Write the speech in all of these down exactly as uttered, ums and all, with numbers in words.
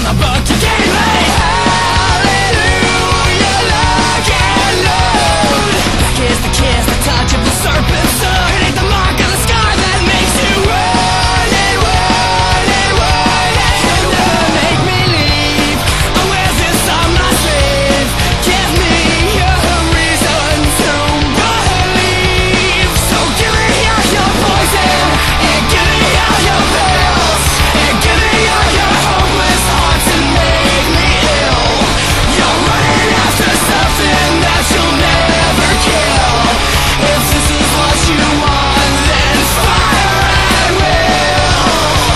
book to give me. Hallelujah, lock and load. Back is the kiss, the touch of the serpent's tongue. It ain't the mark on the scar that makes you run and run and run and you'll never make me leave. I wear this on my sleeve. Give me a reason to believe. So give me all your poison, and give me all your pills, and give me all your hopeless hearts and make me ill. You're running after something that you'll never kill. If this is what you want, then fire at will.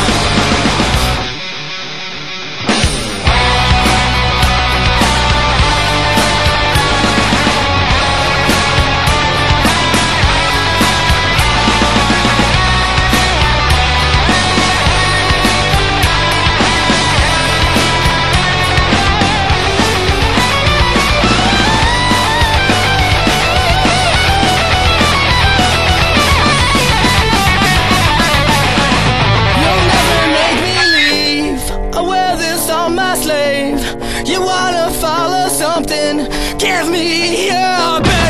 You'll never make me leave. I wear this on my sleeve. You wanna follow something? Give me your best.